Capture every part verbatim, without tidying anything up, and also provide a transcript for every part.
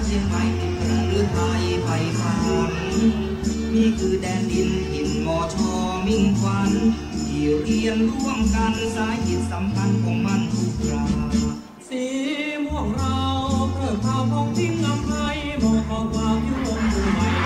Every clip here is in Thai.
ชียงใหม่ติดเรือไทยไผ่ฝันนี่คือแดนดินถิ่นมอชอมิ่งควันที่เรียนร่วมกันสายจิตสัมพันธ์ของมันทุกราสีม่วงเราเพิ่มข่าวของทิ้งอำไพมองของความยุ่งวุ่นวาย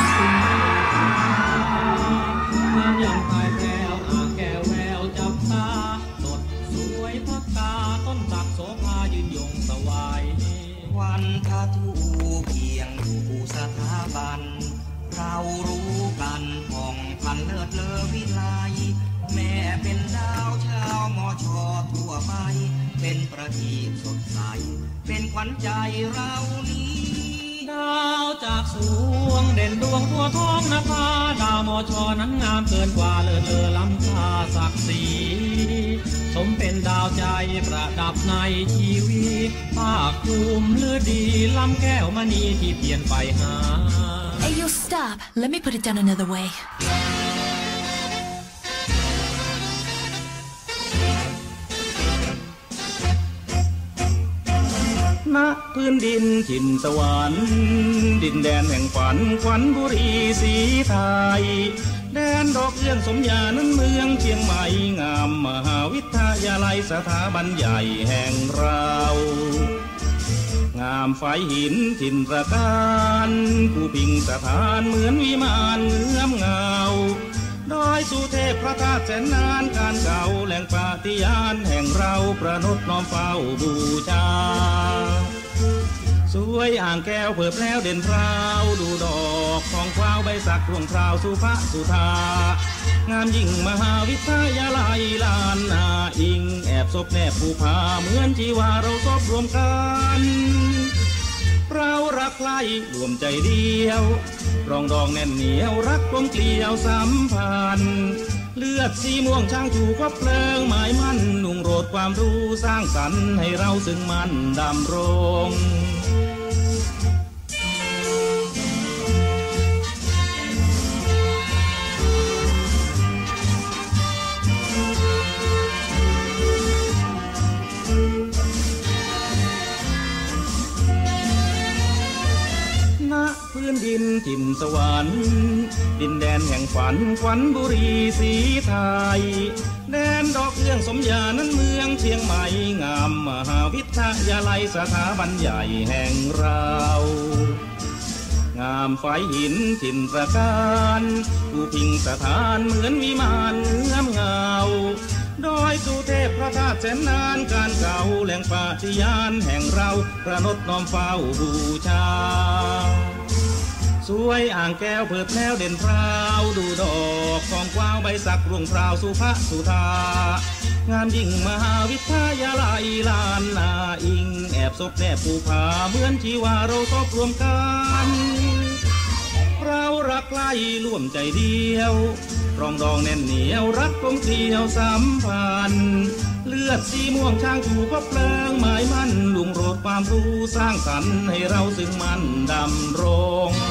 งานอย่างตายแก้วอาแก้วแววจับตาสดสวยพักตาต้นตักโสภายืนยงสวายวันทาทูเพียงอยู่สถาบันเรารู้กันผ่องพันเลิศเลอวิไลแม่เป็นดาวชาวมอชอทั่วไปเป็นประทีปสดใสเป็นขวัญใจเรานี้ดาวจากสวงเด่นดวงทั่วท้องนภาดาวมอชอนั้นงามเกินกว่าเลิศเลอล้ำค่าศักดิ์ศรีสมเป็นดาวใจประดับในชีวิตภาคภูมิเลือดีล้ำแก้วมณีที่เปลี่ยนไปหา Hey, you stop. Let me put it down another way. ณพื้นดินถิ่นสวรรค์ดินแดนแห่งฝันขวัญบุรีศรีไทยแดนดอกเอื้องสมญานั้นเมืองเชียงใหม่งามมหาวิทยาลัยสถาบันใหญ่แห่งเรางามไฟหินถิ่นประการผู้พิงสถานเหมือนวิมานเงื้อมเงาดอยสุเทพพระธาตุแสนนานการเก่าแหล่งปฏิญาณแห่งเราประนตน้อมเฝ้าบูชาสวยอ่างแก้วเผิบแล้วเด่นพราวดูดอกของคราวใบสักรวงคราวสุภาสุธางามยิ่งมหาวิทยาลัยลานนาอิงแอบซบแนบภูผาเหมือนที่ว่าเราซบรวมกันเรารักใคร่รวมใจเดียวรองดองแน่นเหนียวรักกลมเกลียวสัมพันธ์เลือดสีม่วงช่างถูกก็เพลิงหมายมั่นนุ่งโรดความรู้สร้างสรรค์ให้เราซึ่งมันดำรงพื้นดินถิ่นสวรรค์ดินแดนแห่งฝันขวัญบุรีศรีไทยแดนดอกเอื้องสมญานั้นเมืองเชียงใหม่งามมหาวิทยาลัยสถาบันใหญ่แห่งเรางามไฟหินถิ่นประการผู้พิงสถานเหมือนวิมานเงื้อมเงาดอยสุเทพพระธาตุแสนนานการเก่าแหล่งปฏิญาณแห่งเราประนตน้อมเฝ้าบูชาสวยอ่างแก้วเผิดแล้วเด่นพราวดูดอกของกว้าวใบสักรวงพราวสุภาสุธางามยิ่งมหาวิทยาลัยลานนาอิงแอบซบแนบภูผาเหมือนที่ว่าเราซบรวมกันเรารักใคร่ร่วมใจเดียวรองดองแน่นเหนียวรักกลมเกลียวสัมพันธ์เลือดสีม่วงช่างถูกก็เพลิงหมายมั่นลุงโรดความรู้สร้างสรรค์ให้เราซึ่งมันดำรง